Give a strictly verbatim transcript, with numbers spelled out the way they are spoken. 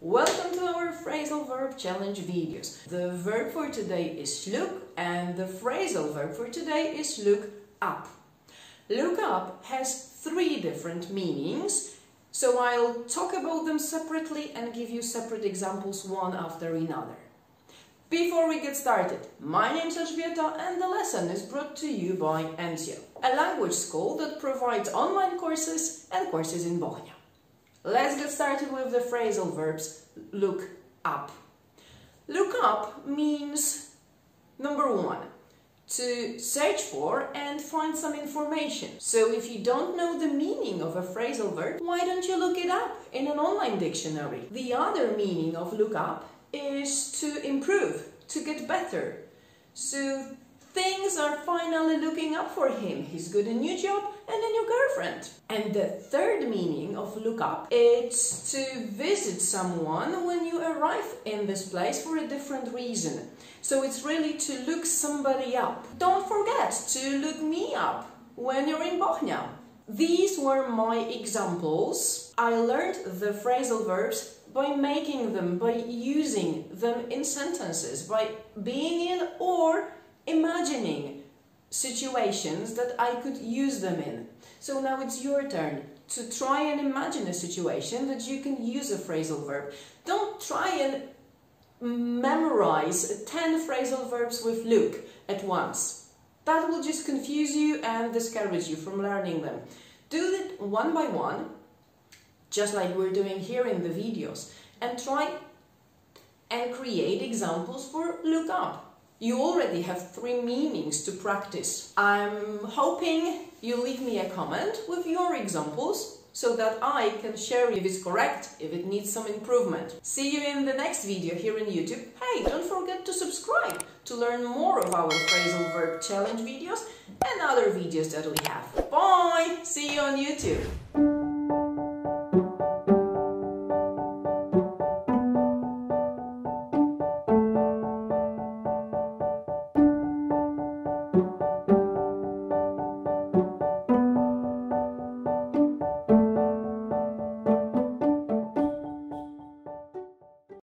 Welcome to our phrasal verb challenge videos. The verb for today is look and the phrasal verb for today is look up. Look up has three different meanings, so I'll talk about them separately and give you separate examples one after another. Before we get started, my name is Elżbieta and the lesson is brought to you by Entio, a language school that provides online courses and courses in Bochnia. Let's get started with the phrasal verbs look up. Look up means, number one, to search for and find some information. So if you don't know the meaning of a phrasal verb, why don't you look it up in an online dictionary? The other meaning of look up is to improve, to get better. So things are finally looking up for him. He's got a new job and a new girlfriend. And the third meaning of look up is to visit someone when you arrive in this place for a different reason. So it's really to look somebody up. Don't forget to look me up when you're in Bochnia. These were my examples. I learned the phrasal verbs by making them, by using them in sentences, by being in or imagining situations that I could use them in. So now it's your turn to try and imagine a situation that you can use a phrasal verb. Don't try and memorize ten phrasal verbs with look at once. That will just confuse you and discourage you from learning them. Do it one by one, just like we're doing here in the videos, and try and create examples for look up. You already have three meanings to practice. I'm hoping you leave me a comment with your examples so that I can share if it's correct, if it needs some improvement. See you in the next video here in YouTube. Hey, don't forget to subscribe to learn more of our phrasal verb challenge videos and other videos that we have. Bye! See you on YouTube!